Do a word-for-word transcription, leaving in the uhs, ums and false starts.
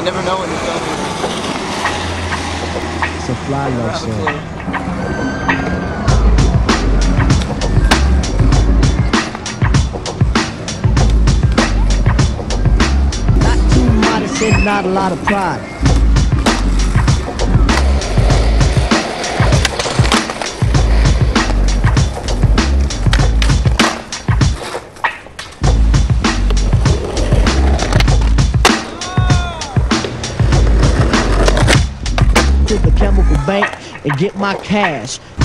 never know when you're filming. It's a fly love song. Not too modest and not a lot of pride. To the chemical bank and get my cash.